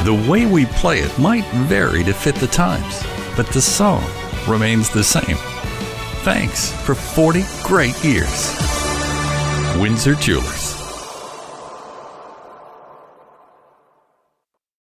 The way we play it might vary to fit the times, but the song remains the same. Thanks for 40 great years. Windsor Jewelers.